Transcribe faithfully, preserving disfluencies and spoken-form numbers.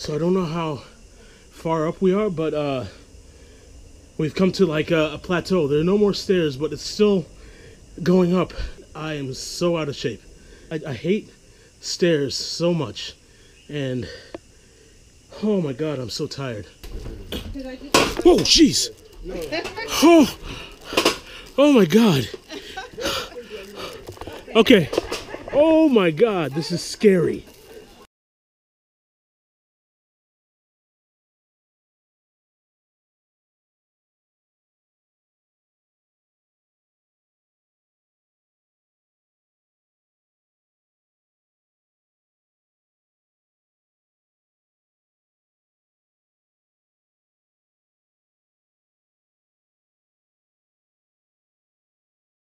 So I don't know how far up we are, but uh, we've come to like a, a plateau. There are no more stairs, but it's still going up. I am so out of shape. I, I hate stairs so much, and oh my god, I'm so tired. Oh jeez. Oh, oh my god. Okay. Oh my god, this is scary.